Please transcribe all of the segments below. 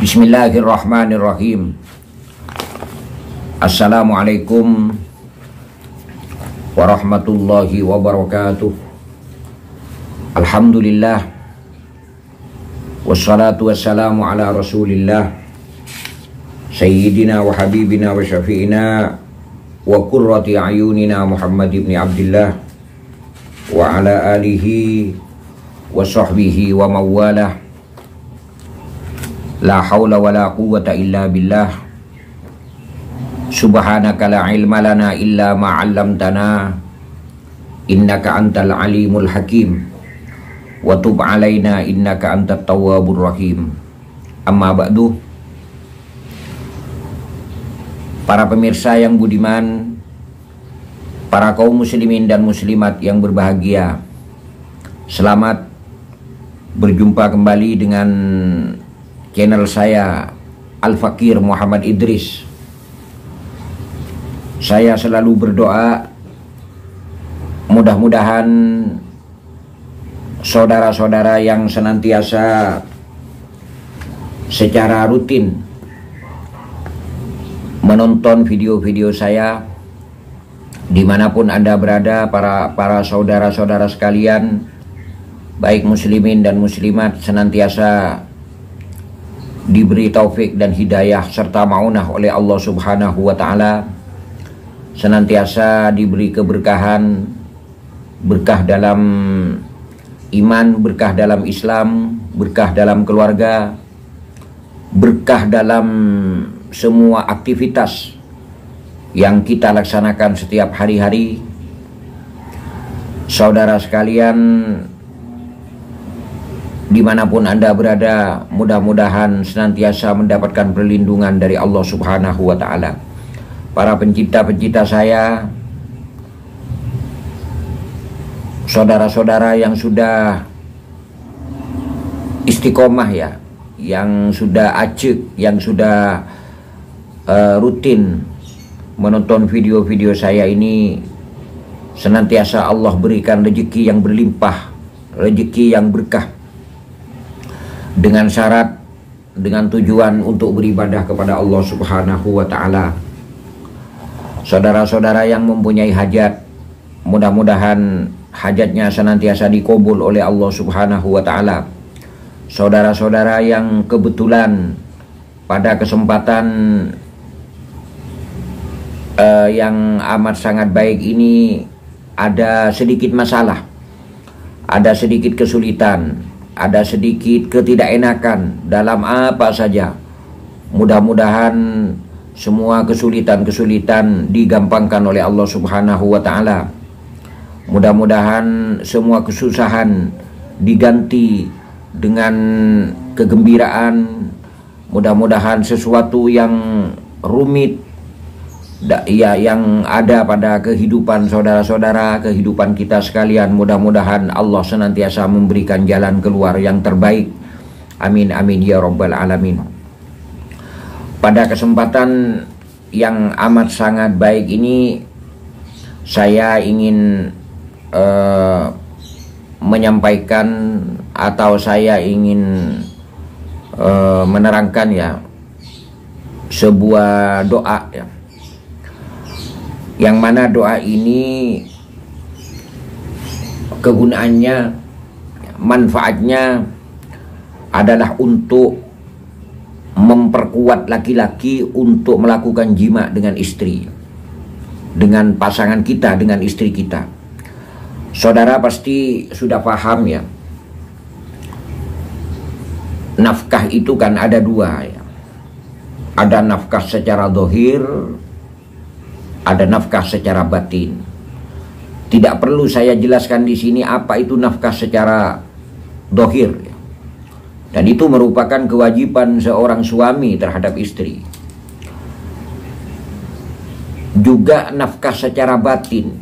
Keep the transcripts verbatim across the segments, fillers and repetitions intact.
Bismillahirrahmanirrahim. Assalamualaikum warahmatullahi wabarakatuh. Alhamdulillah, wassalatu wassalamu ala rasulillah, sayyidina wa habibina wa syafi'ina wa qurrati ayunina Muhammad ibn Abdillah wa ala alihi wa sahbihi wa mawalah. La haula wa la quwwata illa billah. Subhanaka la ilma lana illa ma 'allamtana, innaka antal alimul hakim. Wa tub alaina innaka antat tawwabur rahim. Amma ba'du. Para pemirsa yang budiman, para kaum muslimin dan muslimat yang berbahagia, selamat berjumpa kembali dengan channel saya Al-Fakir Muhammad Idris. Saya selalu berdoa mudah-mudahan saudara-saudara yang senantiasa secara rutin menonton video-video saya dimanapun Anda berada, para para saudara-saudara sekalian, baik muslimin dan muslimat, senantiasa diberi taufik dan hidayah serta maunah oleh Allah Subhanahu wa Ta'ala, senantiasa diberi keberkahan, berkah dalam iman, berkah dalam Islam, berkah dalam keluarga, berkah dalam semua aktivitas yang kita laksanakan setiap hari-hari. Saudara sekalian, dimanapun Anda berada, mudah-mudahan senantiasa mendapatkan perlindungan dari Allah Subhanahu wa Ta'ala. Para pencipta-pencipta saya, saudara-saudara yang sudah istiqomah ya, yang sudah acik, yang sudah uh, rutin menonton video-video saya ini, senantiasa Allah berikan rezeki yang berlimpah, rezeki yang berkah, dengan syarat, dengan tujuan untuk beribadah kepada Allah Subhanahu wa Ta'ala. Saudara-saudara yang mempunyai hajat, mudah-mudahan hajatnya senantiasa dikabul oleh Allah Subhanahu wa Ta'ala. Saudara-saudara yang kebetulan pada kesempatan uh, yang amat sangat baik ini ada sedikit masalah, ada sedikit kesulitan, ada sedikit ketidakenakan dalam apa saja, mudah-mudahan semua kesulitan-kesulitan digampangkan oleh Allah Subhanahu wa Ta'ala. Mudah-mudahan semua kesusahan diganti dengan kegembiraan. Mudah-mudahan sesuatu yang rumit ya, yang ada pada kehidupan saudara-saudara, kehidupan kita sekalian, mudah-mudahan Allah senantiasa memberikan jalan keluar yang terbaik. Amin amin ya rabbal alamin. Pada kesempatan yang amat sangat baik ini, saya ingin uh, menyampaikan atau saya ingin uh, menerangkan ya sebuah doa ya, yang mana doa ini kegunaannya, manfaatnya adalah untuk memperkuat laki-laki untuk melakukan jima dengan istri, dengan pasangan kita, dengan istri kita. Saudara pasti sudah paham ya, nafkah itu kan ada dua ya. Ada nafkah secara zahir, ada nafkah secara batin. Tidak perlu saya jelaskan di sini apa itu nafkah secara zahir ya. Dan itu merupakan kewajiban seorang suami terhadap istri. Juga nafkah secara batin.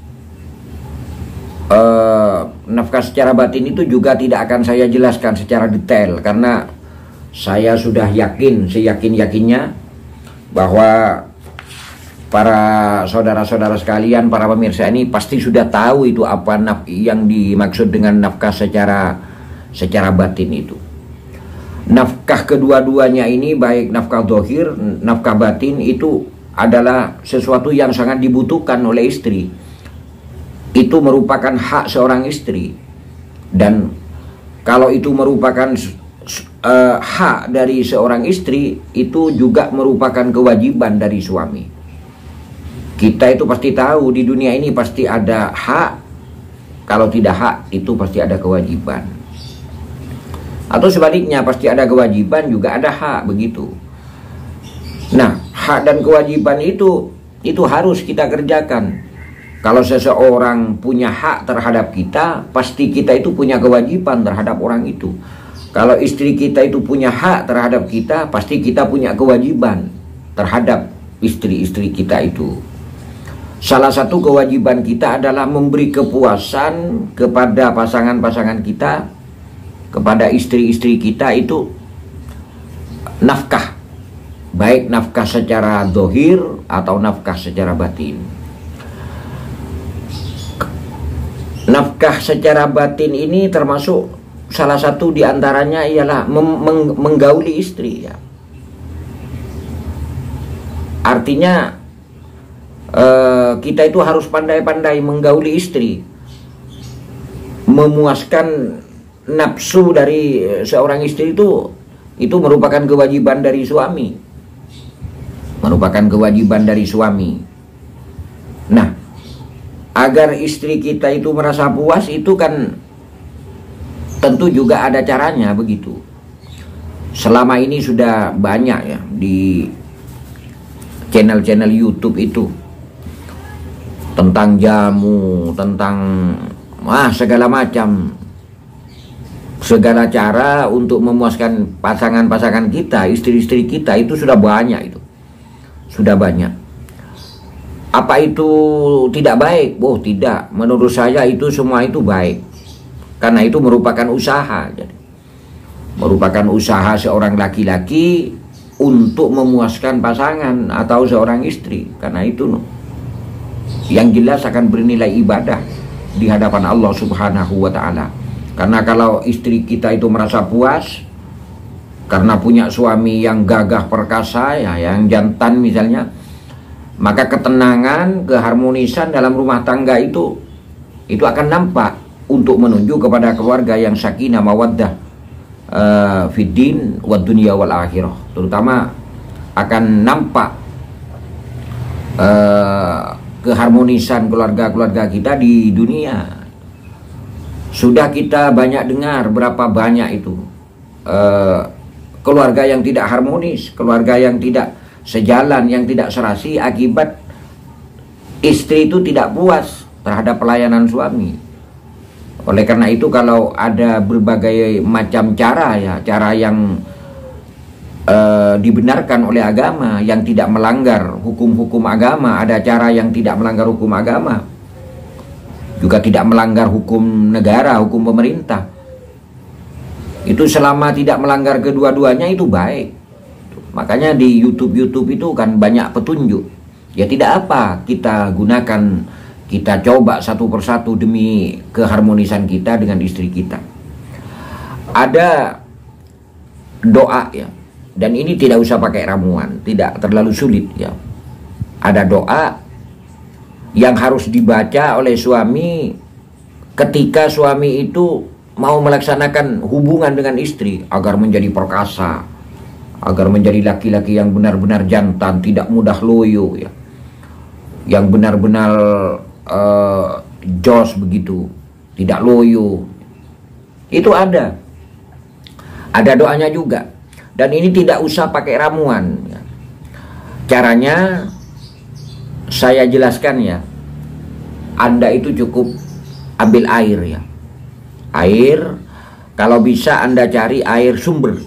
Uh, nafkah secara batin itu juga tidak akan saya jelaskan secara detail, karena saya sudah yakin, seyakin-yakinnya bahwa para saudara-saudara sekalian, para pemirsa ini pasti sudah tahu itu apa naf yang dimaksud dengan nafkah secara secara batin itu. nafkah kedua-duanya ini, baik nafkah zahir, nafkah batin, itu adalah sesuatu yang sangat dibutuhkan oleh istri. Itu merupakan hak seorang istri, dan kalau itu merupakan uh, hak dari seorang istri, itu juga merupakan kewajiban dari suami. Kita itu pasti tahu di dunia ini pasti ada hak, kalau tidak hak itu pasti ada kewajiban. Atau sebaliknya, pasti ada kewajiban juga ada hak, begitu. Nah, hak dan kewajiban itu itu harus kita kerjakan. Kalau seseorang punya hak terhadap kita, pasti kita itu punya kewajiban terhadap orang itu. Kalau istri kita itu punya hak terhadap kita, pasti kita punya kewajiban terhadap istri-istri kita itu. Salah satu kewajiban kita adalah memberi kepuasan kepada pasangan-pasangan kita, kepada istri-istri kita itu nafkah, baik nafkah secara zahir atau nafkah secara batin. Nafkah secara batin ini termasuk salah satu diantaranya ialah meng menggauli istri, ya. Artinya eh, kita itu harus pandai-pandai menggauli istri, memuaskan nafsu dari seorang istri itu itu merupakan kewajiban dari suami, merupakan kewajiban dari suami. Nah, agar istri kita itu merasa puas itu kan tentu juga ada caranya, begitu. Selama ini sudah banyak ya di channel-channel YouTube itu tentang jamu, tentang wah segala macam, segala cara untuk memuaskan pasangan-pasangan kita, istri-istri kita itu sudah banyak, itu sudah banyak. Apa itu tidak baik? Oh tidak, menurut saya itu semua itu baik, karena itu merupakan usaha. Jadi merupakan usaha seorang laki-laki untuk memuaskan pasangan atau seorang istri, karena itu yang jelas akan bernilai ibadah di hadapan Allah Subhanahu wa ta'ala. Karena kalau istri kita itu merasa puas karena punya suami yang gagah perkasa, ya, yang jantan misalnya, maka ketenangan, keharmonisan dalam rumah tangga itu itu akan nampak untuk menuju kepada keluarga yang sakinah mawaddah uh, fiddin wad dunya wal akhirah. Terutama akan nampak uh, keharmonisan keluarga-keluarga kita di dunia. Sudah kita banyak dengar berapa banyak itu uh, keluarga yang tidak harmonis, keluarga yang tidak sejalan, yang tidak serasi akibat istri itu tidak puas terhadap pelayanan suami. Oleh karena itu, kalau ada berbagai macam cara, ya, cara yang uh, dibenarkan oleh agama, yang tidak melanggar hukum-hukum agama, ada cara yang tidak melanggar hukum agama, juga tidak melanggar hukum negara, hukum pemerintah. Itu selama tidak melanggar kedua-duanya itu baik. Makanya di YouTube-YouTube itu kan banyak petunjuk. Ya tidak apa kita gunakan, kita coba satu persatu demi keharmonisan kita dengan istri kita. Ada doa, ya, dan ini tidak usah pakai ramuan, tidak terlalu sulit, ya. Ada doa yang harus dibaca oleh suami ketika suami itu mau melaksanakan hubungan dengan istri agar menjadi perkasa, agar menjadi laki-laki yang benar-benar jantan, tidak mudah loyo, ya, yang benar-benar uh, jos begitu, tidak loyo. Itu ada ada doanya juga, dan ini tidak usah pakai ramuan, ya. Caranya saya jelaskan, ya. Anda itu cukup ambil air, ya, air. Kalau bisa Anda cari air sumber,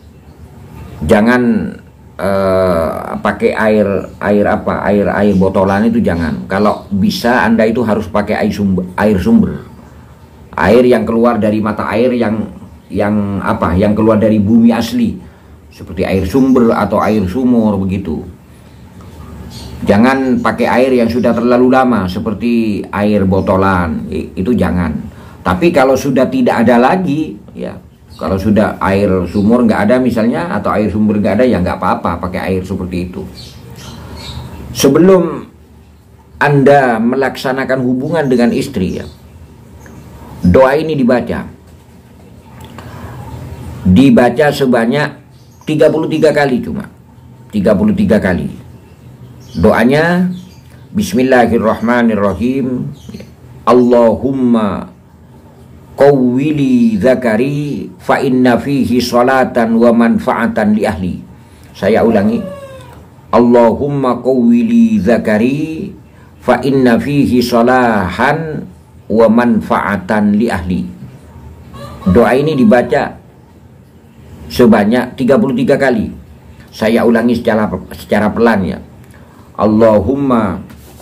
jangan uh, pakai air air apa air air botolan, itu jangan. Kalau bisa Anda itu harus pakai air sumber, air sumber, air yang keluar dari mata air yang yang apa yang keluar dari bumi asli, seperti air sumber atau air sumur begitu. Jangan pakai air yang sudah terlalu lama seperti air botolan, itu jangan. Tapi kalau sudah tidak ada lagi, ya, Kalau sudah air sumur nggak ada misalnya, atau air sumber nggak ada, ya nggak apa-apa pakai air seperti itu. Sebelum Anda melaksanakan hubungan dengan istri, ya, doa ini dibaca. Dibaca sebanyak tiga puluh tiga kali cuma. tiga puluh tiga kali. Doanya Bismillahirrahmanirrahim. Allahumma qawwili zakari fa inna fihi salatan wa manfaatan li ahli. Saya ulangi. Allahumma qawwili zakari fa inna fihi salahan wa manfaatan li ahli. Doa ini dibaca sebanyak tiga puluh tiga kali. Saya ulangi secara secara pelan, ya. Allahumma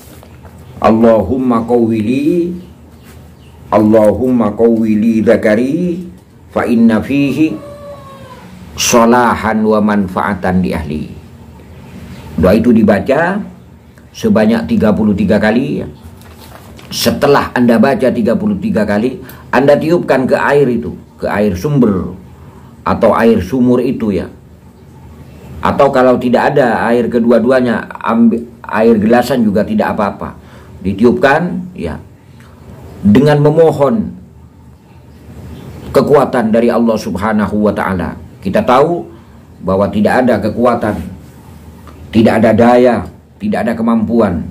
Allahumma qawwili Allahumma qawwili zakari fa inna fihi salahan wa manfaatan di ahli. Doa itu dibaca sebanyak tiga puluh tiga kali. Setelah Anda baca tiga puluh tiga kali, Anda tiupkan ke air itu, ke air sumber atau air sumur itu, ya. Atau kalau tidak ada air kedua-duanya, ambil air gelasan juga tidak apa-apa. Ditiupkan, ya, dengan memohon kekuatan dari Allah Subhanahu wa ta'ala. Kita tahu bahwa tidak ada kekuatan, tidak ada daya, tidak ada kemampuan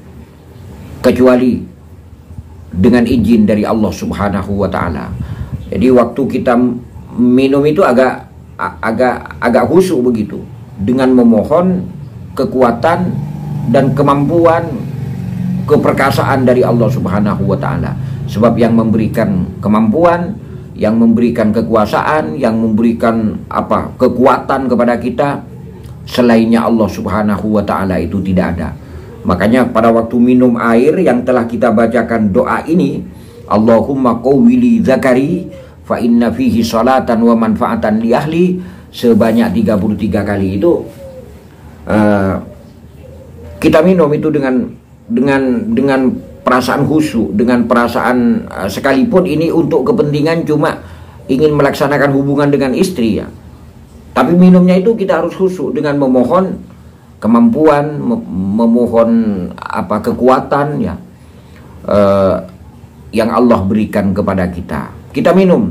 kecuali dengan izin dari Allah Subhanahu wa ta'ala. Jadi waktu kita minum itu agak agak agak khusyuk begitu, dengan memohon kekuatan dan kemampuan, keperkasaan dari Allah Subhanahu wa ta'ala. Sebab yang memberikan kemampuan, yang memberikan kekuasaan, yang memberikan apa kekuatan kepada kita, selainnya Allah Subhanahu wa ta'ala itu tidak ada. Makanya pada waktu minum air yang telah kita bacakan doa ini, Allahumma qawwili zakari fa inna fihi salatan wa manfaatan li ahli, sebanyak tiga puluh tiga kali itu uh, kita minum itu dengan dengan dengan perasaan khusyuk, dengan perasaan uh, sekalipun ini untuk kepentingan cuma ingin melaksanakan hubungan dengan istri, ya. Tapi minumnya itu kita harus khusyuk dengan memohon kemampuan, memohon apa kekuatan, ya, uh, yang Allah berikan kepada kita. Kita minum.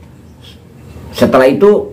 Setelah itu,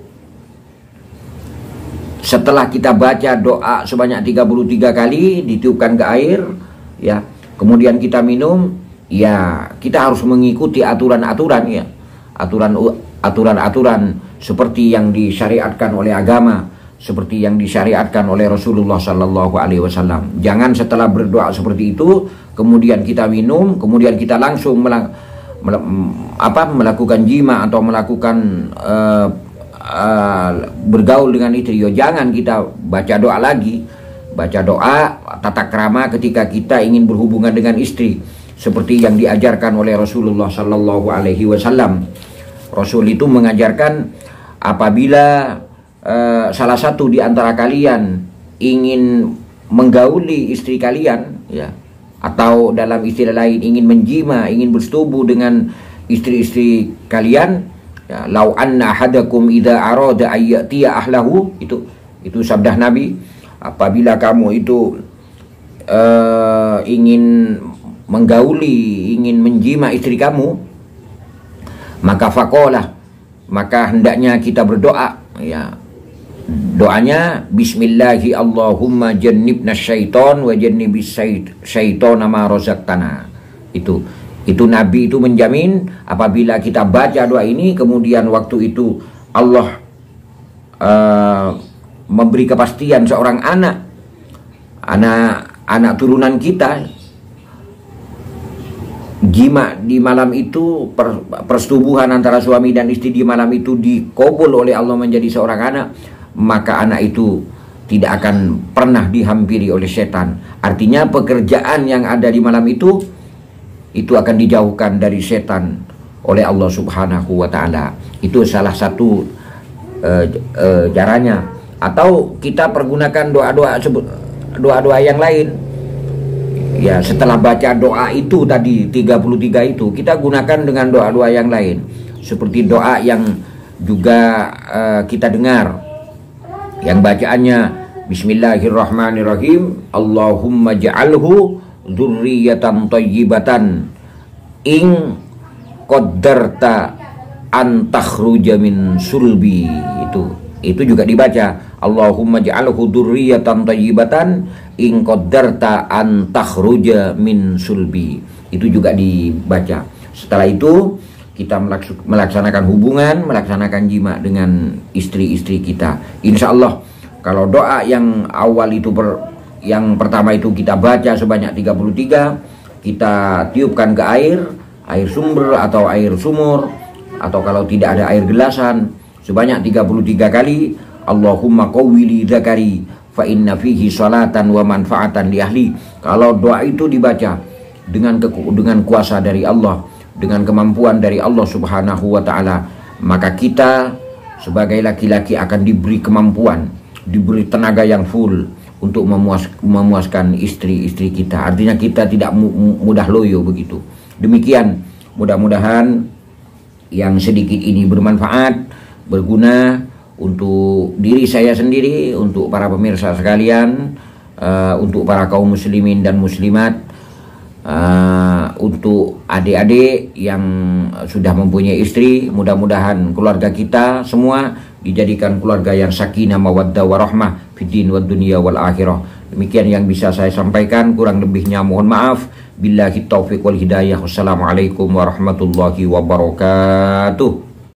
setelah kita baca doa sebanyak tiga puluh tiga kali, ditiupkan ke air, ya, kemudian kita minum, ya, kita harus mengikuti aturan-aturan, ya, aturan aturan-aturan seperti yang disyariatkan oleh agama, seperti yang disyariatkan oleh Rasulullah Sallallahu Alaihi Wasallam. Jangan setelah berdoa seperti itu, kemudian kita minum, kemudian kita langsung melang, mel, apa, melakukan jima atau melakukan uh, uh, bergaul dengan istri. Yo, jangan kita baca doa lagi, baca doa tata krama ketika kita ingin berhubungan dengan istri, seperti yang diajarkan oleh Rasulullah Sallallahu Alaihi Wasallam. Rasul itu mengajarkan apabila Uh, salah satu di antara kalian ingin menggauli istri kalian, ya, atau dalam istilah lain ingin menjima, ingin bersetubuh dengan istri-istri kalian, ya, lau anna ahadakum idza arada ayyatiya ahlahu, itu itu sabda Nabi, apabila kamu itu uh, ingin menggauli, ingin menjima istri kamu, maka faqalah, maka hendaknya kita berdoa, ya. Doanya Bismillahi Allahumma jannibna syaiton wa jannibis syaitona ma razaqtana. Itu itu Nabi itu menjamin apabila kita baca doa ini, kemudian waktu itu Allah uh, memberi kepastian seorang anak anak anak turunan kita, jima di malam itu, per, persetubuhan antara suami dan istri di malam itu dikabul oleh Allah menjadi seorang anak, maka anak itu tidak akan pernah dihampiri oleh setan. Artinya pekerjaan yang ada di malam itu itu akan dijauhkan dari setan oleh Allah Subhanahu wa ta'ala. Itu salah satu uh, uh, caranya. Atau kita pergunakan doa-doa doa-doa yang lain. Ya, setelah baca doa itu tadi tiga puluh tiga itu, kita gunakan dengan doa-doa yang lain. Seperti doa yang juga uh, kita dengar yang bacaannya Bismillahirrahmanirrahim. Allahumma ja'alhu dzurriyyatan thayyibatan ing qaddarta an takhruja min sulbi. Itu itu juga dibaca Allahumma ja'alhu dzurriyyatan thayyibatan in qaddarta an takhruja min sulbi. Itu juga dibaca. Setelah itu kita melaksanakan hubungan, melaksanakan jima dengan istri-istri kita. Insya Allah kalau doa yang awal itu ber, yang pertama itu kita baca sebanyak tiga puluh tiga, kita tiupkan ke air, air sumber atau air sumur, atau kalau tidak ada air gelasan sebanyak tiga puluh tiga kali. Allahumma qawwili dzakari fa inna fihi salatan wa manfaatan li ahli. Kalau doa itu dibaca dengan dengan kuasa dari Allah, dengan kemampuan dari Allah Subhanahu wa taala, maka kita sebagai laki-laki akan diberi kemampuan, diberi tenaga yang full untuk memuas, memuaskan istri-istri kita. Artinya kita tidak mu, mudah loyo begitu. Demikian, mudah-mudahan yang sedikit ini bermanfaat, berguna untuk diri saya sendiri, untuk para pemirsa sekalian, uh, untuk para kaum muslimin dan muslimat, uh, untuk adik-adik yang sudah mempunyai istri. Mudah-mudahan keluarga kita semua dijadikan keluarga yang sakinah mawaddah warahmah fid din wad dunya wal akhirah. Demikian yang bisa saya sampaikan, kurang lebihnya mohon maaf. Billahi taufiq wal hidayah. Wassalamualaikum warahmatullahi wabarakatuh.